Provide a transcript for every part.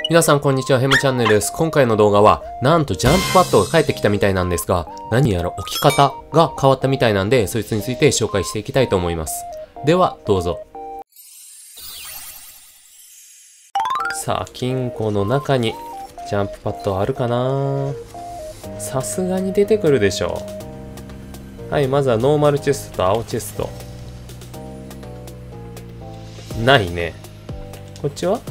皆さんこんにちは、ヘムチャンネルです。今回の動画は、なんとジャンプパッドが帰ってきたみたいなんですが、何やら置き方が変わったみたいなんで、そいつについて紹介していきたいと思います。では、どうぞ。さあ、金庫の中にジャンプパッドあるかな？さすがに出てくるでしょう。はい、まずはノーマルチェストと青チェスト。ないね。こっちは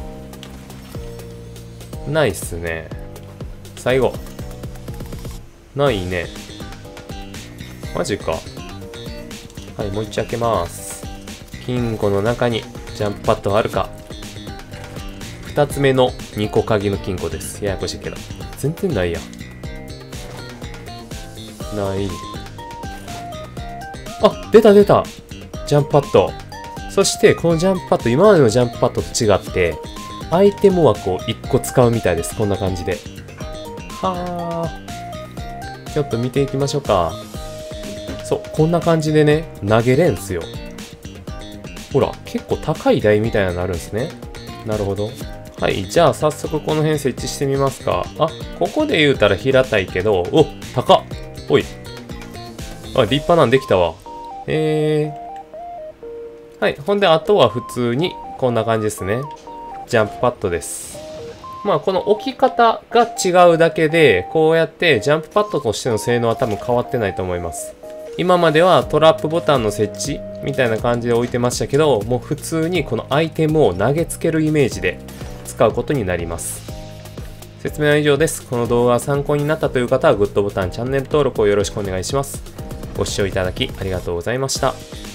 ないっすね。最後。ないね。マジか。はい、もう一丁開けます。金庫の中にジャンプパッドあるか。二つ目の2個鍵の金庫です。ややこしいけど。全然ないや。ない。あ、出た出た。ジャンプパッド。そして、このジャンプパッド、今までのジャンプパッドと違って、アイテム枠を1個使うみたいです。こんな感じで。はあ。ちょっと見ていきましょうか。そう、こんな感じでね、投げれんすよ。ほら、結構高い台みたいなのなるんですね。なるほど。はい、じゃあ早速この辺設置してみますか。あ、ここで言うたら平たいけど、お、高っ。おい。あ、立派なんできたわ。はい、ほんで、あとは普通にこんな感じですね。ジャンプパッドです。まあこの置き方が違うだけで、こうやってジャンプパッドとしての性能は多分変わってないと思います。今まではトラップボタンの設置みたいな感じで置いてましたけど、もう普通にこのアイテムを投げつけるイメージで使うことになります。説明は以上です。この動画が参考になったという方はグッドボタン、チャンネル登録をよろしくお願いします。ご視聴いただきありがとうございました。